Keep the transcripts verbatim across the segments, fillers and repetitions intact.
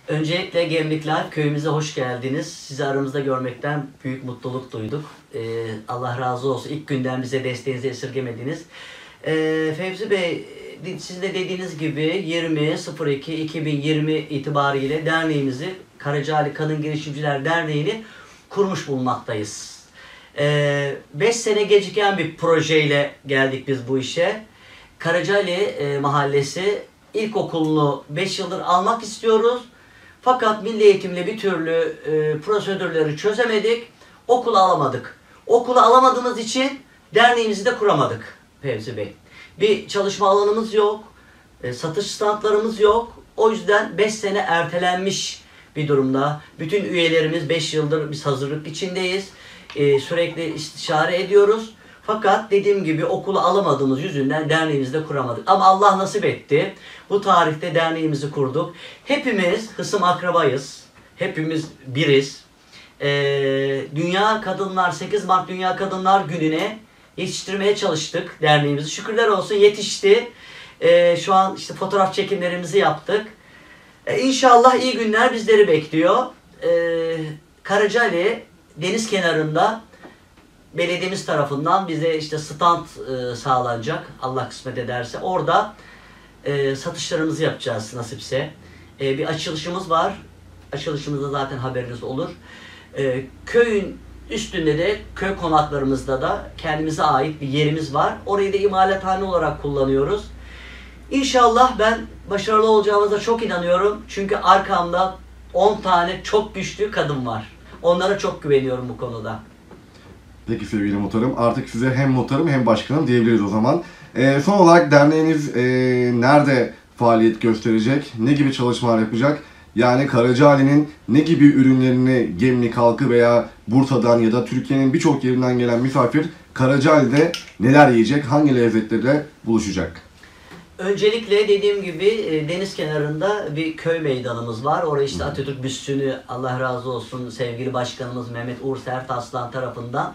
Öncelikle Gemlik Life köyümüze hoş geldiniz. Sizi aramızda görmekten büyük mutluluk duyduk. Ee, Allah razı olsun. İlk günden bize desteğinizi esirgemediniz. Ee, Fevzi Bey, siz de dediğiniz gibi yirmi iki iki bin yirmi itibariyle derneğimizi, Karacaali Kadın Girişimciler Derneği'ni kurmuş bulunmaktayız. beş ee, sene geciken bir projeyle geldik biz bu işe. Karacaali e, Mahallesi ilkokulunu beş yıldır almak istiyoruz. Fakat Milli Eğitim'le bir türlü e, prosedürleri çözemedik. Okulu alamadık. Okulu alamadığımız için derneğimizi de kuramadık Fevzi Bey. Bir çalışma alanımız yok. E, satış standlarımız yok. O yüzden beş sene ertelenmiş bir durumda. Bütün üyelerimiz beş yıldır biz hazırlık içindeyiz. E, sürekli istişare ediyoruz. Fakat dediğim gibi okulu alamadığımız yüzünden derneğimizi de kuramadık. Ama Allah nasip etti. Bu tarihte derneğimizi kurduk. Hepimiz hısım akrabayız. Hepimiz biriz. Ee, Dünya Kadınlar, sekiz Mart Dünya Kadınlar Günü'ne yetiştirmeye çalıştık derneğimizi. Şükürler olsun yetişti. Ee, şu an işte fotoğraf çekimlerimizi yaptık. Ee, İnşallah iyi günler bizleri bekliyor. Ee, Karacaali deniz kenarında belediyemiz tarafından bize işte stand e, sağlanacak. Allah kısmet ederse. Orada e, satışlarımızı yapacağız nasipse. E, bir açılışımız var. Açılışımızda zaten haberiniz olur. E, köyün üstünde de köy konaklarımızda da kendimize ait bir yerimiz var. Orayı da imalathane olarak kullanıyoruz. İnşallah ben başarılı olacağımıza çok inanıyorum. Çünkü arkamda on tane çok güçlü kadın var. Onlara çok güveniyorum bu konuda. Peki sevgili muhtarım, artık size hem muhtarım hem başkanım diyebiliriz o zaman. E, son olarak derneğiniz e, nerede faaliyet gösterecek, ne gibi çalışmalar yapacak? Yani Karacaali'nin ne gibi ürünlerini Gemlik halkı veya Bursa'dan ya da Türkiye'nin birçok yerinden gelen misafir Karacaali'de neler yiyecek, hangi lezzetlerle buluşacak? Öncelikle dediğim gibi deniz kenarında bir köy meydanımız var. Oraya işte Atatürk büstünü, Allah razı olsun sevgili başkanımız Mehmet Uğur Sertaslan tarafından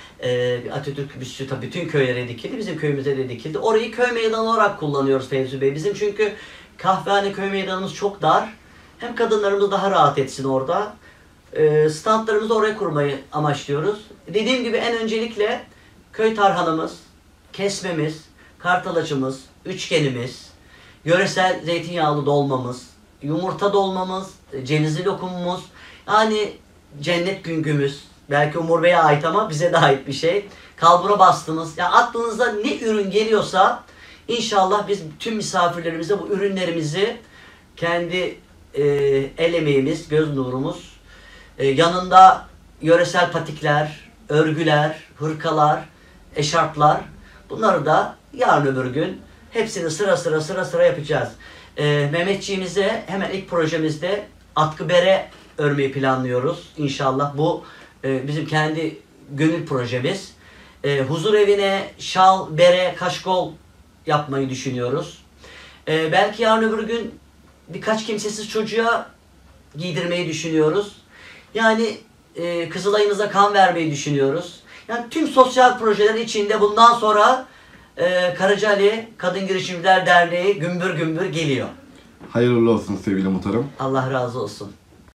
bir Atatürk büstü tabii bütün köylere dikildi. Bizim köyümüze de dikildi. Orayı köy meydanı olarak kullanıyoruz Fevzi Bey. Bizim çünkü kahvehane köy meydanımız çok dar. Hem kadınlarımız daha rahat etsin orada. Standlarımızı oraya kurmayı amaçlıyoruz. Dediğim gibi en öncelikle köy tarhanamız, kesmemiz, kartalacımız, üçgenimiz, yöresel zeytinyağlı dolmamız, yumurta dolmamız, cevizli lokumumuz, yani cennet güngümüz, belki Umur Bey'e ait ama bize de ait bir şey. Kalbura bastığımız, yani aklınıza ne ürün geliyorsa inşallah biz tüm misafirlerimize bu ürünlerimizi kendi e, el emeğimiz, göz nurumuz, e, yanında yöresel patikler, örgüler, hırkalar, eşarplar, bunları da yarın öbür gün hepsini sıra sıra sıra sıra yapacağız. Ee, Mehmetçiğimize hemen ilk projemizde atkı bere örmeyi planlıyoruz. İnşallah bu e, bizim kendi gönül projemiz. E, huzur evine şal, bere, kaşkol yapmayı düşünüyoruz. E, belki yarın öbür gün birkaç kimsesiz çocuğa giydirmeyi düşünüyoruz. Yani e, Kızılay'ımıza kan vermeyi düşünüyoruz. Yani tüm sosyal projeler içinde bundan sonra Ee, Karacaali Kadın Girişimciler Derneği gümbür gümbür geliyor. Hayırlı olsun sevgili muhtarım. Allah razı olsun.